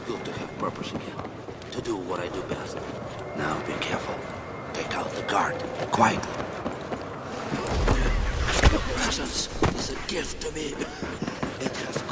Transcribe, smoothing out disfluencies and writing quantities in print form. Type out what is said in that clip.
good to have purpose again. To do what I do best. Now be careful. Take out the guard. Quietly. Your presence is a gift to me. It has